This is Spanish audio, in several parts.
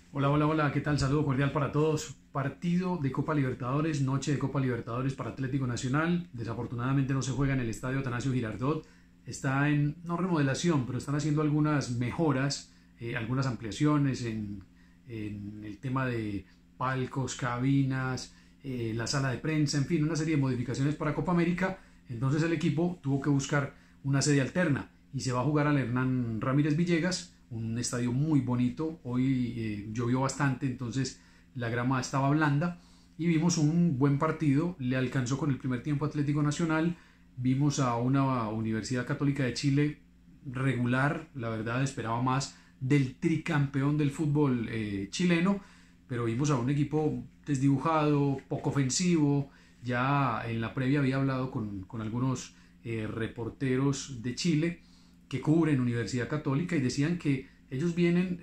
Hola, hola, hola, ¿qué tal? Saludo cordial para todos. Partido de Copa Libertadores, noche de Copa Libertadores para Atlético Nacional. Desafortunadamente no se juega en el estadio Atanasio Girardot. Está en, no remodelación, pero están haciendo algunas mejoras, algunas ampliaciones en el tema de palcos, cabinas, la sala de prensa, en fin, una serie de modificaciones para Copa América. Entonces el equipo tuvo que buscar una sede alterna y se va a jugar al Hernán Ramírez Villegas, un estadio muy bonito. Hoy llovió bastante, entonces la grama estaba blanda y vimos un buen partido. Le alcanzó con el primer tiempo Atlético Nacional. Vimos a una Universidad Católica de Chile regular, la verdad esperaba más del tricampeón del fútbol chileno, pero vimos a un equipo desdibujado, poco ofensivo. Ya en la previa había hablado con algunos reporteros de Chile que cubren Universidad Católica y decían que ellos vienen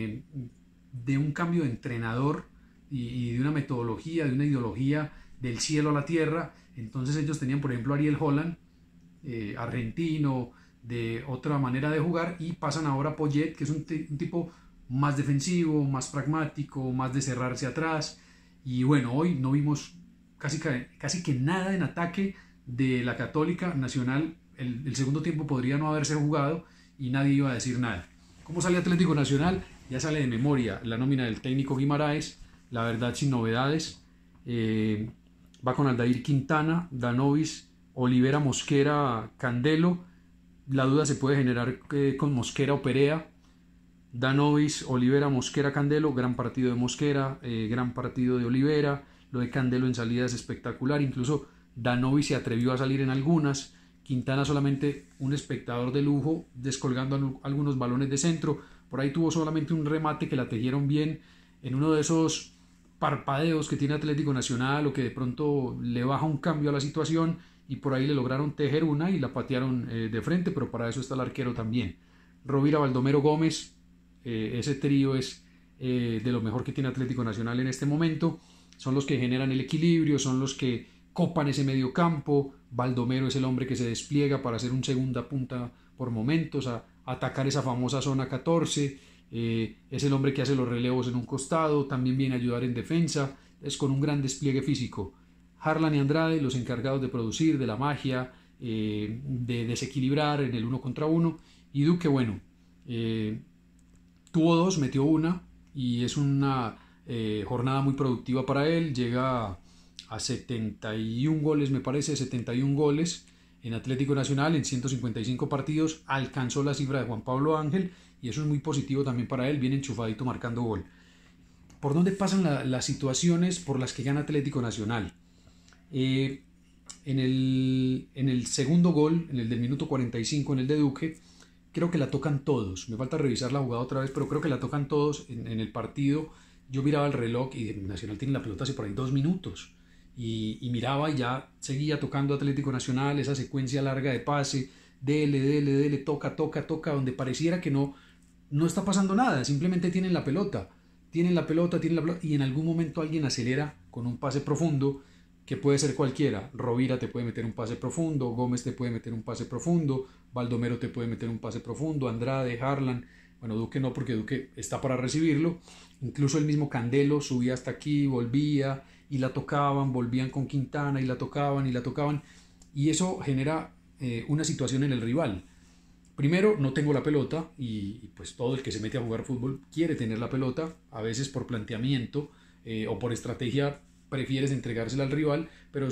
de un cambio de entrenador y de una metodología, de una ideología del cielo a la tierra. Entonces ellos tenían, por ejemplo, a Ariel Holland, argentino, de otra manera de jugar, y pasan ahora a Poyet, que es un tipo más defensivo, más pragmático, más de cerrarse atrás. Y bueno, hoy no vimos casi que nada en ataque de la Católica Nacional. El segundo tiempo podría no haberse jugado y nadie iba a decir nada. ¿Cómo sale Atlético Nacional? Ya sale de memoria la nómina del técnico Guimaraes, la verdad sin novedades. Va con Aldair Quintana, Danovis, Olivera, Mosquera, Candelo. La duda se puede generar con Mosquera o Perea. Danovis, Olivera, Mosquera, Candelo. Gran partido de Mosquera, gran partido de Olivera. Lo de Candelo en salida es espectacular. Incluso Danovis se atrevió a salir en algunas. Quintana solamente un espectador de lujo, descolgando algunos balones de centro. Por ahí tuvo solamente un remate que la tejieron bien en uno de esos parpadeos que tiene Atlético Nacional, o que de pronto le baja un cambio a la situación, y por ahí le lograron tejer una y la patearon de frente, pero para eso está el arquero también. Rovira, Baldomero, Gómez, ese trío es de lo mejor que tiene Atlético Nacional en este momento. Son los que generan el equilibrio, son los que copan ese medio campo. Baldomero es el hombre que se despliega para hacer un segunda punta por momentos, a atacar esa famosa zona 14. Es el hombre que hace los relevos en un costado, también viene a ayudar en defensa, es con un gran despliegue físico. Harlan y Andrade, los encargados de producir, de la magia, de desequilibrar en el uno contra uno. Y Duque, bueno, tuvo dos, metió una, y es una jornada muy productiva para él. Llega a 71 goles, me parece, 71 goles en Atlético Nacional en 155 partidos. Alcanzó la cifra de Juan Pablo Ángel y eso es muy positivo también para él, bien enchufadito marcando gol. ¿Por dónde pasan las situaciones por las que gana Atlético Nacional? En el segundo gol, en el del minuto 45, en el de Duque, creo que la tocan todos. Me falta revisar la jugada otra vez, pero creo que la tocan todos en el partido. Yo miraba el reloj y Nacional tiene la pelota hace por ahí 2 minutos. Y miraba y ya seguía tocando Atlético Nacional, esa secuencia larga de pase, dele, toca, donde pareciera que no está pasando nada, simplemente tienen la pelota, y en algún momento alguien acelera con un pase profundo, que puede ser cualquiera. Rovira te puede meter un pase profundo, Gómez te puede meter un pase profundo, Baldomero te puede meter un pase profundo, Andrade, Harlan. Bueno, Duque no, porque Duque está para recibirlo. Incluso el mismo Candelo subía hasta aquí, volvía y la tocaban, volvían con Quintana y la tocaban, y eso genera una situación en el rival. Primero, no tengo la pelota, y pues todo el que se mete a jugar fútbol quiere tener la pelota, a veces por planteamiento o por estrategia prefieres entregársela al rival, pero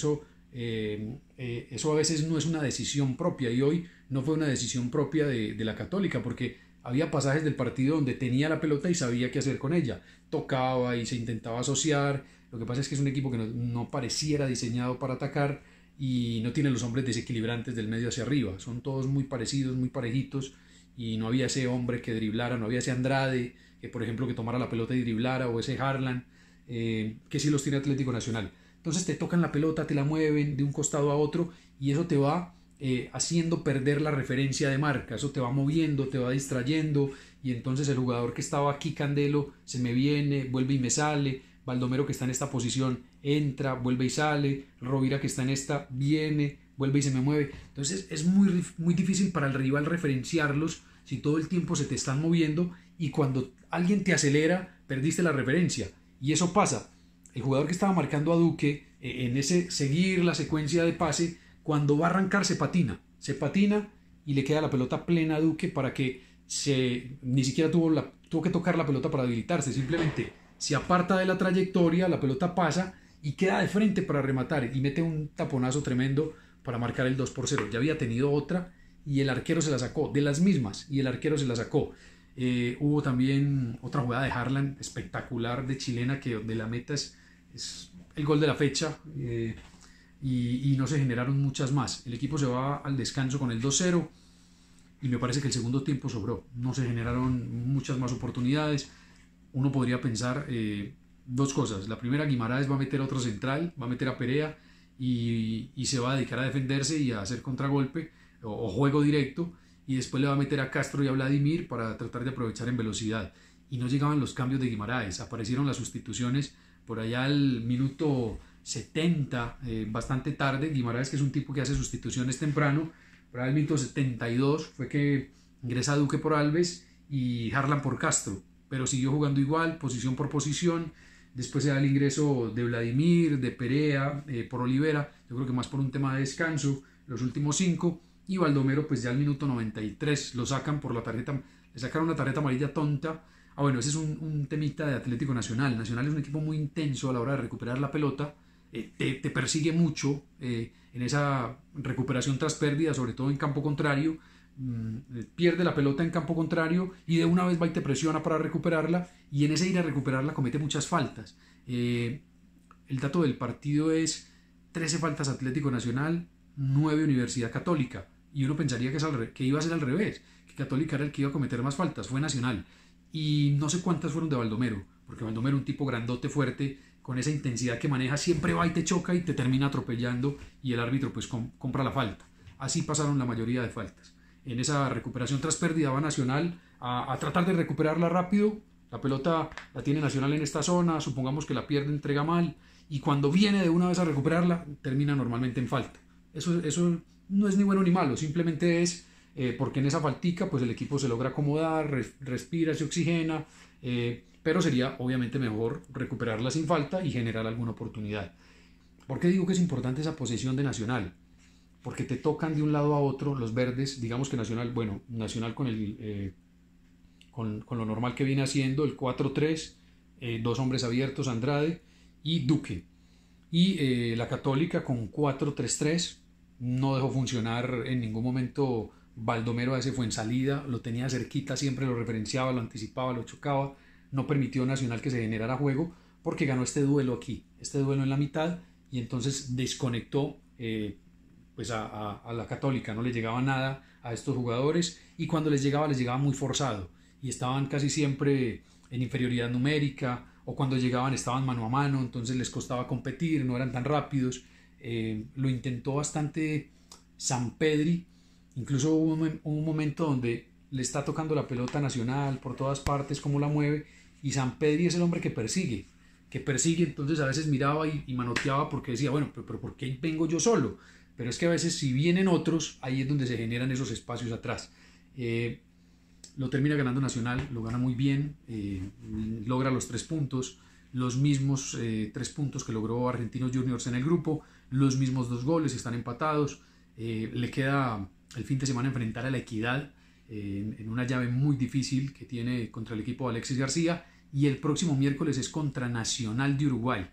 eso a veces no es una decisión propia, y hoy no fue una decisión propia de la Católica, porque había pasajes del partido donde tenía la pelota y sabía qué hacer con ella, tocaba y se intentaba asociar. Lo que pasa es que es un equipo que no pareciera diseñado para atacar, y no tiene los hombres desequilibrantes del medio hacia arriba, son todos muy parecidos, muy parejitos, y no había ese hombre que driblara, no había ese Andrade que, por ejemplo, que tomara la pelota y driblara, o ese Harlan que sí los tiene Atlético Nacional. Entonces te tocan la pelota, te la mueven de un costado a otro, y eso te va haciendo perder la referencia de marca, eso te va moviendo, te va distrayendo, y entonces el jugador que estaba aquí, Candelo, se me viene, vuelve y me sale. Baldomero, que está en esta posición, entra, vuelve y sale. Rovira, que está en esta, viene, vuelve y se me mueve. Entonces es muy difícil para el rival referenciarlos si todo el tiempo se te están moviendo, y cuando alguien te acelera perdiste la referencia. Y eso pasa. El jugador que estaba marcando a Duque, en ese seguir la secuencia de pase, cuando va a arrancar se patina y le queda la pelota plena a Duque para que ni siquiera tuvo que tocar la pelota para habilitarse, simplemente se aparta de la trayectoria, la pelota pasa y queda de frente para rematar y mete un taponazo tremendo para marcar el 2-0. Ya había tenido otra y el arquero se la sacó, de las mismas, y el arquero se la sacó. Hubo también otra jugada de Harlan espectacular de chilena, que de la meta es el gol de la fecha, y no se generaron muchas más. El equipo se va al descanso con el 2-0 y me parece que el segundo tiempo sobró, no se generaron muchas más oportunidades. Uno podría pensar dos cosas: la primera, Guimaraes va a meter otro central, va a meter a Perea y se va a dedicar a defenderse y a hacer contragolpe o juego directo, y después le va a meter a Castro y a Vladimir para tratar de aprovechar en velocidad. Y no llegaban los cambios de Guimaraes, aparecieron las sustituciones por allá al minuto 70, bastante tarde. Guimaraes, que es un tipo que hace sustituciones temprano, por ahí al minuto 72 fue que ingresa Duque por Alves y Harlan por Castro, pero siguió jugando igual, posición por posición. Después se da el ingreso de Vladimir, de Perea, por Olivera, yo creo que más por un tema de descanso, los últimos 5, y Baldomero pues ya al minuto 93 lo sacan por la tarjeta, le sacaron una tarjeta amarilla tonta. Bueno, ese es un temita de Atlético Nacional. Nacional es un equipo muy intenso a la hora de recuperar la pelota, te persigue mucho en esa recuperación tras pérdida, sobre todo en campo contrario. Pierde la pelota en campo contrario y de una vez va y te presiona para recuperarla, y en ese ir a recuperarla comete muchas faltas. El dato del partido es 13 faltas Atlético Nacional, 9 Universidad Católica, y uno pensaría que iba a ser al revés, que Católica era el que iba a cometer más faltas. Fue Nacional, y no sé cuántas fueron de Baldomero, porque Baldomero, un tipo grandote, fuerte, con esa intensidad que maneja, siempre va y te choca y te termina atropellando, y el árbitro pues compra la falta. Así pasaron la mayoría de faltas. En esa recuperación tras pérdida va Nacional a tratar de recuperarla rápido. La pelota la tiene Nacional en esta zona, supongamos que la pierde, entrega mal, y cuando viene de una vez a recuperarla termina normalmente en falta. Eso no es ni bueno ni malo, simplemente es porque en esa faltica pues el equipo se logra acomodar, respira, se oxigena, pero sería obviamente mejor recuperarla sin falta y generar alguna oportunidad. ¿Por qué digo que es importante esa posesión de Nacional? Porque te tocan de un lado a otro los verdes. Digamos que Nacional con lo normal que viene haciendo, el 4-3, dos hombres abiertos, Andrade y Duque, y la Católica con 4-3-3, no dejó funcionar en ningún momento Baldomero a ese Fuensalida, lo tenía cerquita, siempre lo referenciaba, lo anticipaba, lo chocaba, no permitió Nacional que se generara juego, porque ganó este duelo aquí, este duelo en la mitad, y entonces desconectó pues a la Católica, no le llegaba nada a estos jugadores, y cuando les llegaba muy forzado, y estaban casi siempre en inferioridad numérica, o cuando llegaban estaban mano a mano, entonces les costaba competir, no eran tan rápidos. Lo intentó bastante Sampedri, incluso hubo un momento donde le está tocando la pelota Nacional por todas partes, cómo la mueve, y Sampedri es el hombre que persigue, entonces a veces miraba y manoteaba, porque decía, bueno, pero ¿por qué vengo yo solo? Pero es que a veces si vienen otros, ahí es donde se generan esos espacios atrás. Lo termina ganando Nacional, lo gana muy bien, logra los 3 puntos, los mismos 3 puntos que logró Argentinos Juniors en el grupo, los mismos 2 goles, están empatados. Le queda el fin de semana enfrentar a la Equidad en una llave muy difícil que tiene contra el equipo de Alexis García, y el próximo miércoles es contra Nacional de Uruguay,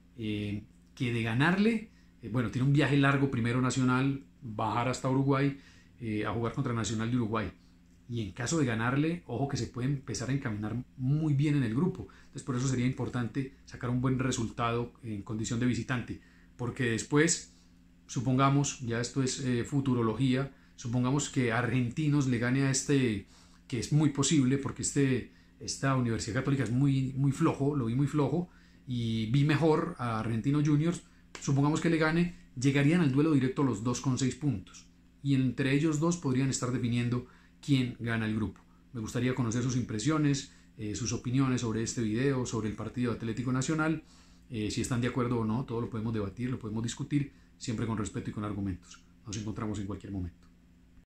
que de ganarle, tiene un viaje largo, primero Nacional, bajar hasta Uruguay a jugar contra Nacional de Uruguay, y en caso de ganarle, ojo que se puede empezar a encaminar muy bien en el grupo. Entonces por eso sería importante sacar un buen resultado en condición de visitante, porque después, supongamos, ya esto es futurología, supongamos que Argentinos le gane a este, que es muy posible, porque esta Universidad Católica es muy, muy flojo, lo vi muy flojo, y vi mejor a Argentinos Juniors. Supongamos que le gane, llegarían al duelo directo los dos con 6 puntos, y entre ellos dos podrían estar definiendo quién gana el grupo. Me gustaría conocer sus impresiones, sus opiniones sobre este video, sobre el partido Atlético Nacional. Si están de acuerdo o no, todo lo podemos debatir, lo podemos discutir, siempre con respeto y con argumentos. Nos encontramos en cualquier momento.